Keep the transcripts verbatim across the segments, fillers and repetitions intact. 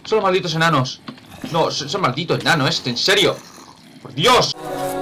Son los malditos enanos. No, son, son malditos enanos este, en serio. Por Dios.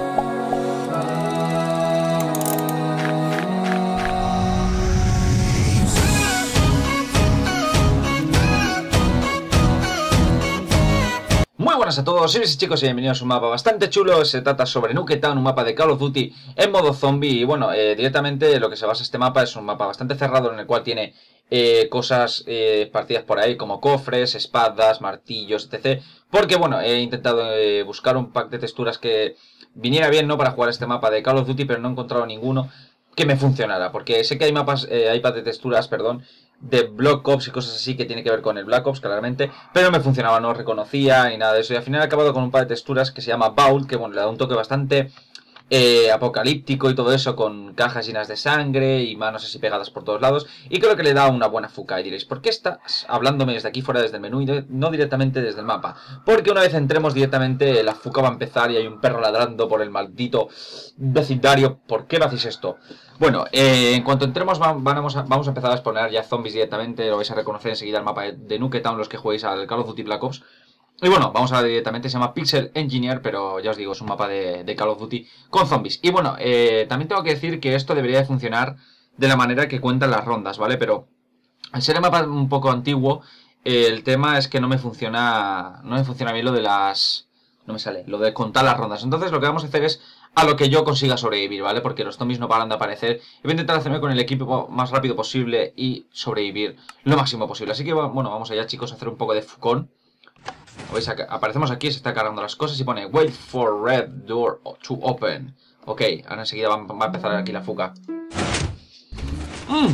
Muy buenas a todos, soy chicos y bienvenidos a un mapa bastante chulo. Se trata sobre Nuke Town, un mapa de Call of Duty en modo zombie. Y bueno, eh, directamente lo que se basa este mapa es un mapa bastante cerrado en el cual tiene eh, cosas eh, partidas por ahí como cofres, espadas, martillos, etcétera. Porque bueno, he intentado eh, buscar un pack de texturas que viniera bien, ¿no?, para jugar este mapa de Call of Duty, pero no he encontrado ninguno que me funcionara. Porque sé que hay mapas, eh, hay pack de texturas, perdón, de Black Ops y cosas así que tiene que ver con el Black Ops, claramente, pero no me funcionaba, no reconocía ni nada de eso, y al final he acabado con un par de texturas que se llama Vault, que bueno, le da un toque bastante eh, apocalíptico y todo eso, con cajas llenas de sangre y manos así pegadas por todos lados, y creo que le da una buena fuca. Y diréis, ¿por qué estás hablándome desde aquí fuera, desde el menú, y no directamente desde el mapa? Porque una vez entremos directamente, la fuca va a empezar y hay un perro ladrando por el maldito vecindario. ¿Por qué me hacéis esto? Bueno, eh, en cuanto entremos vamos a, vamos a empezar a exponer ya zombies directamente. Lo vais a reconocer enseguida el mapa de Nuke Town, los que juguéis al Call of Duty Black Ops. Y bueno, vamos a ver directamente, se llama Pixel Engineer, pero ya os digo, es un mapa de, de Call of Duty con zombies. Y bueno, eh, también tengo que decir que esto debería de funcionar de la manera que cuentan las rondas, ¿vale? Pero al ser el mapa un poco antiguo, eh, el tema es que no me funciona, no me funciona bien lo de las... No me sale, lo de contar las rondas. Entonces lo que vamos a hacer es a lo que yo consiga sobrevivir, ¿vale? Porque los zombies no paran de aparecer. Y voy a intentar hacerme con el equipo más rápido posible y sobrevivir lo máximo posible. Así que, bueno, vamos allá, chicos, a hacer un poco de fucón. ¿Veis? Aparecemos aquí, se está cargando las cosas y pone Wait for red door to open. Ok, ahora enseguida va, va a empezar aquí la fuga. Mm.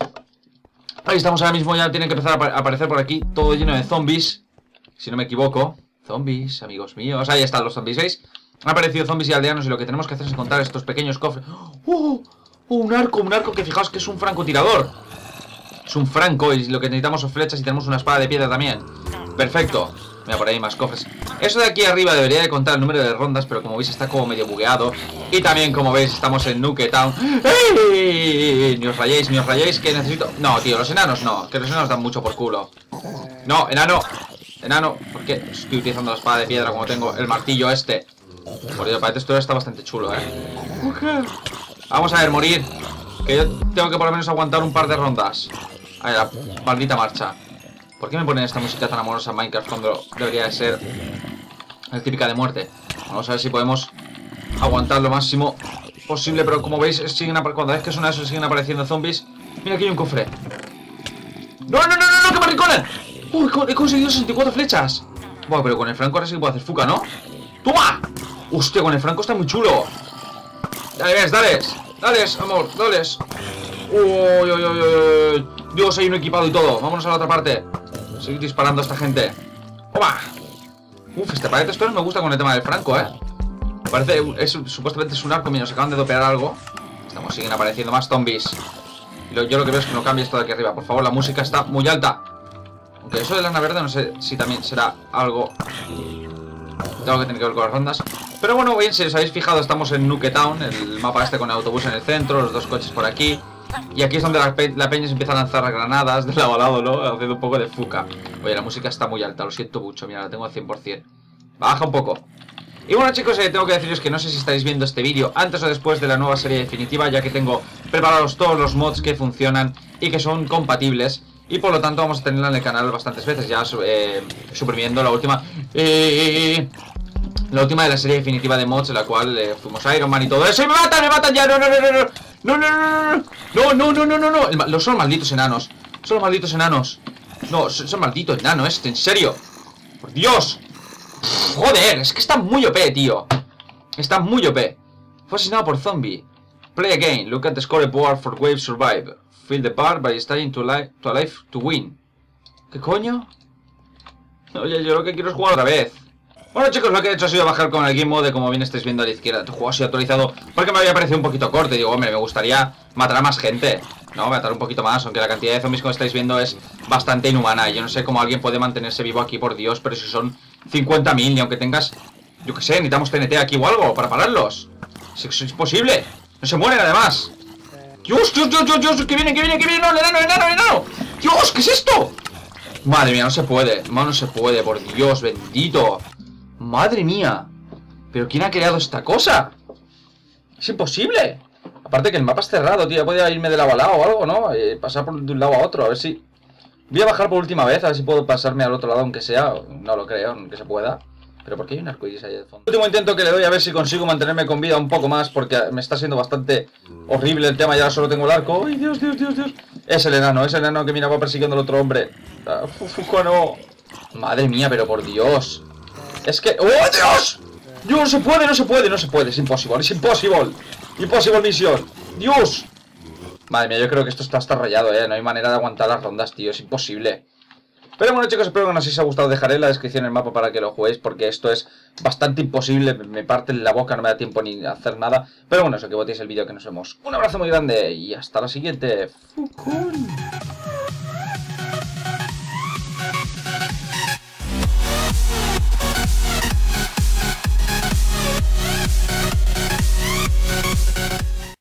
Ahí estamos ahora mismo, ya tienen que empezar a aparecer por aquí todo lleno de zombies, si no me equivoco. Zombies, amigos míos. Ahí están los zombies, ¿veis? Han aparecido zombies y aldeanos y lo que tenemos que hacer es encontrar estos pequeños cofres. ¡Oh! ¡Oh! Un arco, un arco que fijaos que es un francotirador. Es un franco y lo que necesitamos son flechas y tenemos una espada de piedra también. Perfecto. Mira, por ahí más cofres. Eso de aquí arriba debería de contar el número de rondas, pero como veis está como medio bugueado. Y también, como veis, estamos en Nuke Town. ¡Ey! Ni os rayéis, ni os rayéis, que necesito... No, tío, los enanos no, que los enanos dan mucho por culo. No, enano. Enano, ¿por qué estoy utilizando la espada de piedra como tengo el martillo este? Por Dios, para esto está bastante chulo, ¿eh? Okay. Vamos a ver, morir. Que yo tengo que por lo menos aguantar un par de rondas. Ahí, la maldita marcha. ¿Por qué me ponen esta música tan amorosa en Minecraft cuando debería de ser la típica de muerte? Vamos a ver si podemos aguantar lo máximo posible. Pero como veis, siguen cuando vez que suena eso, siguen apareciendo zombies. Mira, aquí hay un cofre. ¡No, no, no, no, no! ¡Que me arrinconan! ¡Uy! He conseguido sesenta y cuatro flechas. Bueno, pero con el franco ahora sí que puedo hacer fuca, ¿no? ¡Toma! ¡Hostia, con el franco está muy chulo! Dale, ves, dales. Dales, amor, dales. ¡Uy, uy, uy, uy! Dios, hay uno equipado y todo. Vámonos a la otra parte. Seguir disparando a esta gente. ¡Toma! Uf, este paquete esto no me gusta con el tema del franco, ¿eh? Parece, es, supuestamente es un arco, mira, nos acaban de dopear algo. Estamos, siguen apareciendo más zombies. Y lo, yo lo que veo es que no cambie esto de aquí arriba. Por favor, la música está muy alta. Aunque eso de lana verde no sé si también será algo... Tengo que tener que ver con las rondas. Pero bueno, bien, si os habéis fijado, estamos en Nuke Town. El mapa este con el autobús en el centro, los dos coches por aquí. Y aquí es donde la, pe la peña se empieza a lanzar granadas de lado a lado, ¿no? Haciendo un poco de fuca. Oye, la música está muy alta, lo siento mucho. Mira, la tengo al cien por cien. Baja un poco. Y bueno, chicos, eh, tengo que deciros que no sé si estáis viendo este vídeo antes o después de la nueva serie definitiva, ya que tengo preparados todos los mods que funcionan y que son compatibles. Y por lo tanto vamos a tenerla en el canal bastantes veces, ya eh, suprimiendo la última... Eh, la última de la serie definitiva de mods, en la cual eh, fuimos a Iron Man y todo eso. ¡Y me matan, me matan ya! ¡No, no, no, no! ¡No, no, no, no! ¡No, no, no, no, no, no! El, los son malditos enanos. Son los malditos enanos. No, son, son malditos enanos, este, en serio. ¡Por Dios! Joder, es que está muy O P, tío. Está muy O P. Fue asesinado por zombie. Play again. Look at the scoreboard for wave survive. Fill the bar by staying to alive to, alive to win. ¿Qué coño? Oye, yo lo que quiero es jugar otra vez. Bueno, chicos, lo que he hecho ha sido bajar con el game mode, como bien estáis viendo a la izquierda. El juego ha sido actualizado porque me había parecido un poquito corto. Y digo, hombre, me gustaría matar a más gente, no, matar un poquito más, aunque la cantidad de zombies, como estáis viendo, es bastante inhumana. Y yo no sé cómo alguien puede mantenerse vivo aquí, por Dios. Pero si son cincuenta mil, y aunque tengas, yo qué sé, necesitamos T N T aquí o algo para pararlos. Si es, es posible. No se mueren, además. Dios, Dios, Dios, Dios, Dios, que viene, que viene, que viene. No, el enano, el enano, el enano. Dios, ¿qué es esto? Madre mía, no se puede. No, no se puede, por Dios bendito. Madre mía. ¿Pero quién ha creado esta cosa? Es imposible. Aparte que el mapa es cerrado, tío. Podría irme de lado a lado o algo, ¿no? Eh, pasar por de un lado a otro, a ver si... Voy a bajar por última vez, a ver si puedo pasarme al otro lado, aunque sea. No lo creo, aunque se pueda. Pero ¿por qué hay un arcoíris ahí de fondo? Último intento que le doy a ver si consigo mantenerme con vida un poco más, porque me está siendo bastante horrible el tema. Ya solo tengo el arco. ¡Ay, Dios, Dios, Dios, Dios! Es el enano, es el enano que mira va persiguiendo al otro hombre. Ah, Fufuco, no. Madre mía, pero por Dios. Es que... ¡Oh, Dios! Dios, no se puede, no se puede, no se puede. Es imposible, es imposible. Imposible misión. Dios. Madre mía, yo creo que esto está hasta rayado, eh. No hay manera de aguantar las rondas, tío. Es imposible. Pero bueno, chicos, espero que no os haya gustado. Dejaré en la descripción el mapa para que lo juguéis, porque esto es bastante imposible. Me parte la boca, no me da tiempo ni hacer nada. Pero bueno, eso, que votéis el vídeo, que nos vemos. Un abrazo muy grande y hasta la siguiente. Fucún.